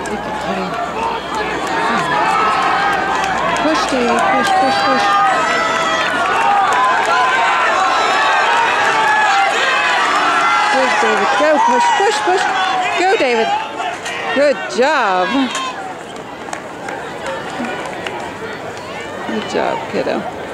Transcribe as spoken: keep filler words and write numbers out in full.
Look at Cody. Push, David. Push, push, push. Good, David. Go, push, push, push. Go, David. Good job. Good job, kiddo.